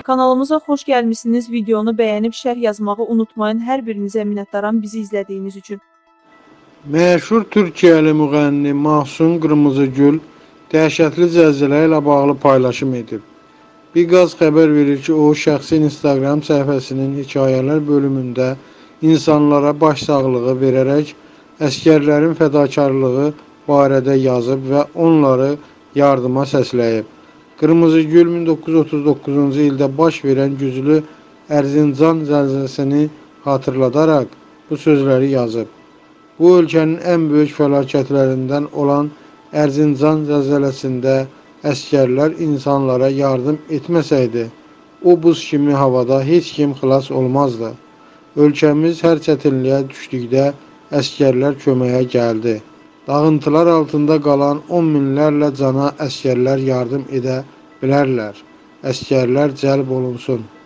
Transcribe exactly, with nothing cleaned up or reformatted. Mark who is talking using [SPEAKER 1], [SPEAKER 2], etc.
[SPEAKER 1] Kanalımıza xoş gəlmişsiniz. Videonu bəyənib şərh yazmağı unutmayın. Hər birinizə minnətdaram bizi izlədiyiniz üçün.
[SPEAKER 2] Məşhur Türkiyəli müğənni Mahsun Qırmızıgül dəhşətli zəlzələ ilə bağlı paylaşım edib. Biqaz xəbər verir ki, o şəxsi Instagram səhifəsinin hekayələr bölümündə insanlara başsağlığı verərək əskərlərin fədakarlığı barədə yazıb və onları yardıma səsləyib. Qırmızıgül min doqquz yüz otuz doqquzuncu ildə baş verən güclü Ərzincan zəlzələsini xatırladaraq bu sözləri yazıb. Bu ölkənin ən böyük fəlakətlərindən olan Ərzincan zəlzələsində əskərlər insanlara yardım etməsəydi, o buz kimi havada heç kim xilas olmazdı. Ölkəmiz hər çətinliyə düşdükdə əskərlər köməyə gəldi. Dağıntılar altında qalan on minlərlə cana əskərlər yardım edə bilərlər. Əskərlər cəlb olunsun.